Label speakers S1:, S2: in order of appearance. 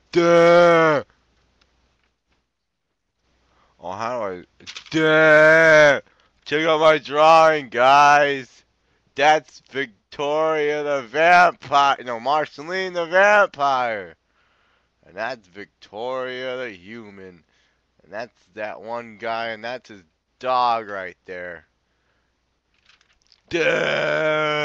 S1: Duh! Oh, how do I... Duh! Check out my drawing, guys! That's Victoria the vampire! No, Marceline the vampire! And that's Victoria the human. And that's that one guy, and that's his dog right there. Duh!